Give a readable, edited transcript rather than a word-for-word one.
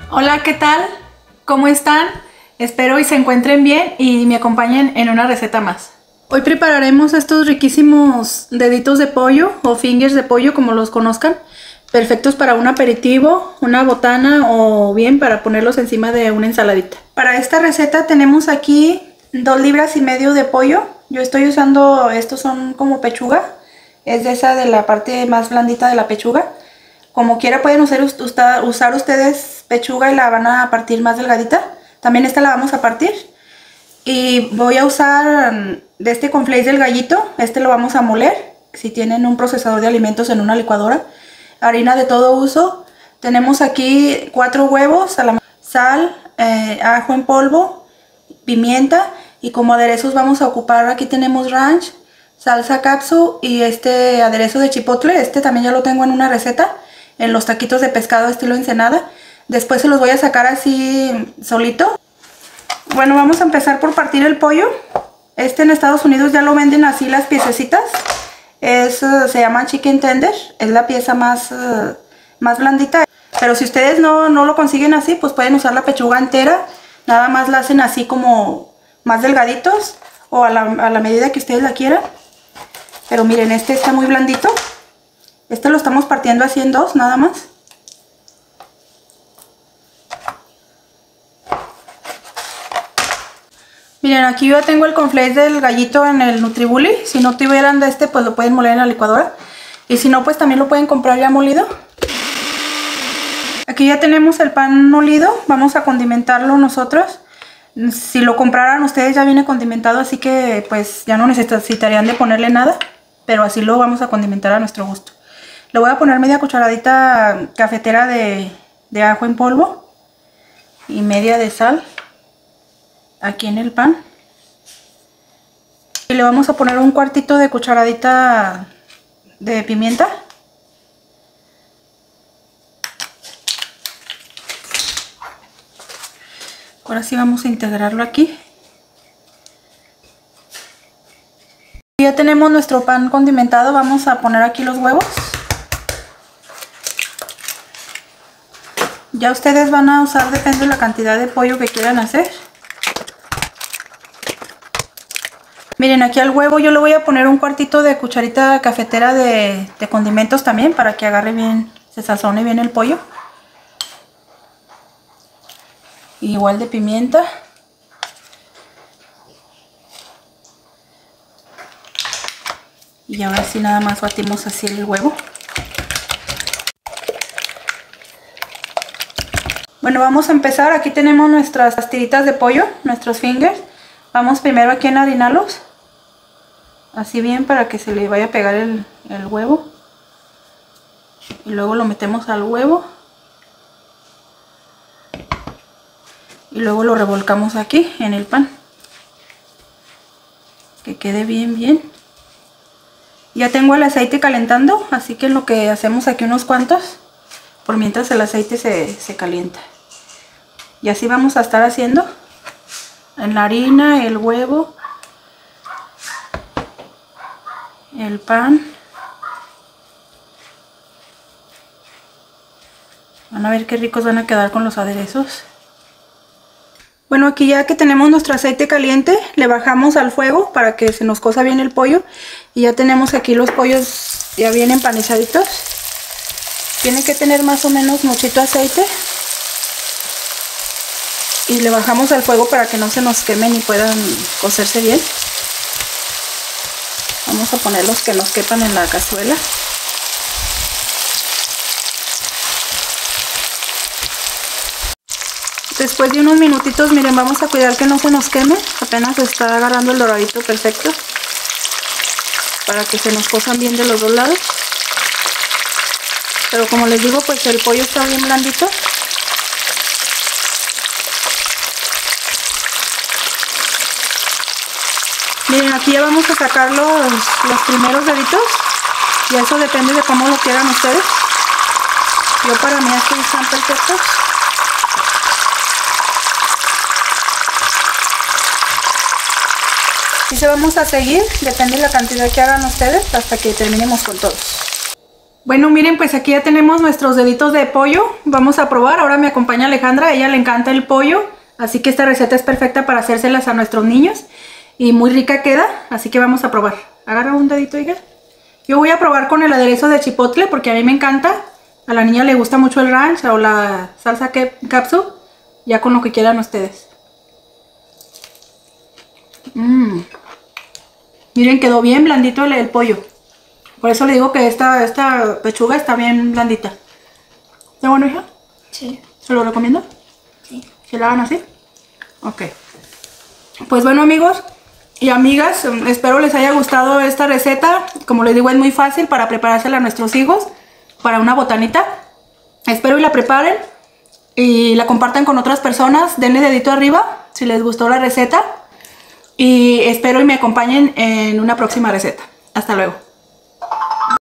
Hola, ¿qué tal? ¿Cómo están? Espero y se encuentren bien y me acompañen en una receta más. Hoy prepararemos estos riquísimos deditos de pollo o fingers de pollo, como los conozcan. Perfectos para un aperitivo, una botana o bien para ponerlos encima de una ensaladita. Para esta receta tenemos aquí 2,5 libras de pollo. Yo estoy usando, estos son como pechuga. Es de esa de la parte más blandita de la pechuga. Como quiera pueden usar ustedes pechuga y la van a partir más delgadita. También esta la vamos a partir. Y voy a usar de este cornflakes del gallito. Este lo vamos a moler. Si tienen un procesador de alimentos en una licuadora. Harina de todo uso. Tenemos aquí 4 huevos, sal, ajo en polvo, pimienta. Y como aderezos vamos a ocupar, aquí tenemos ranch, salsa capsu y este aderezo de chipotle. Este también ya lo tengo en una receta. En los taquitos de pescado estilo Ensenada. Después se los voy a sacar así solito. Bueno, vamos a empezar por partir el pollo. Este en Estados Unidos ya lo venden así las piececitas. Se llama chicken tender. Es la pieza más blandita. Pero si ustedes no lo consiguen así, pues pueden usar la pechuga entera. Nada más la hacen así como más delgaditos. O a la medida que ustedes la quieran. Pero miren, este está muy blandito. Este lo estamos partiendo así en 2, nada más. Miren, aquí yo ya tengo el cornflakes del gallito en el Nutribully. Si no tuvieran de este, pues lo pueden moler en la licuadora. Y si no, pues también lo pueden comprar ya molido. Aquí ya tenemos el pan molido. Vamos a condimentarlo nosotros. Si lo compraran ustedes ya viene condimentado, así que pues ya no necesitarían de ponerle nada. Pero así lo vamos a condimentar a nuestro gusto. Le voy a poner media cucharadita cafetera de ajo en polvo y media de sal aquí en el pan. Y le vamos a poner un cuartito de cucharadita de pimienta. Ahora sí vamos a integrarlo aquí. Ya tenemos nuestro pan condimentado, vamos a poner aquí los huevos. Ya ustedes van a usar, depende de la cantidad de pollo que quieran hacer. Miren, aquí al huevo yo le voy a poner un cuartito de cucharita cafetera de condimentos también, para que agarre bien, se sazone bien el pollo. Igual de pimienta. Y ahora sí nada más batimos así el huevo. Bueno, vamos a empezar. Aquí tenemos nuestras tiritas de pollo, nuestros fingers. Vamos primero aquí a enharinarlos. Así bien para que se le vaya a pegar el huevo. Y luego lo metemos al huevo. Y luego lo revolcamos aquí en el pan. Que quede bien. Ya tengo el aceite calentando, así que en lo que hacemos aquí unos cuantos, por mientras el aceite se calienta. Y así vamos a estar haciendo en la harina, el huevo, el pan. Van a ver qué ricos van a quedar con los aderezos. Bueno, aquí ya que tenemos nuestro aceite caliente, le bajamos al fuego para que se nos cosa bien el pollo. Y ya tenemos aquí los pollos ya bien empanizaditos. Tiene que tener más o menos muchito aceite. Y le bajamos al fuego para que no se nos quemen y puedan cocerse bien. Vamos a poner los que nos quepan en la cazuela. Después de unos minutitos, miren, vamos a cuidar que no se nos queme. Apenas está agarrando el doradito perfecto. Para que se nos cosan bien de los dos lados. Pero como les digo, pues el pollo está bien blandito. Miren, aquí ya vamos a sacar los primeros deditos. Y eso depende de cómo lo quieran ustedes. Yo para mí estos están perfectos. Y se vamos a seguir, depende de la cantidad que hagan ustedes, hasta que terminemos con todos. Bueno, miren, pues aquí ya tenemos nuestros deditos de pollo. Vamos a probar. Ahora me acompaña Alejandra. A ella le encanta el pollo. Así que esta receta es perfecta para hacérselas a nuestros niños. Y muy rica queda. Así que vamos a probar. Agarra un dedito, hija. Yo voy a probar con el aderezo de chipotle porque a mí me encanta. A la niña le gusta mucho el ranch o la salsa capsu. Ya con lo que quieran ustedes. Miren, quedó bien blandito el pollo. Por eso le digo que esta pechuga está bien blandita. ¿Está bueno, hija? Sí. ¿Se lo recomiendo? Sí. ¿Se la hagan así? Ok. Pues bueno, amigos y amigas, espero les haya gustado esta receta. Como les digo, es muy fácil para preparársela a nuestros hijos para una botanita. Espero y la preparen y la compartan con otras personas. Denle dedito arriba si les gustó la receta. Y espero y me acompañen en una próxima receta. Hasta luego.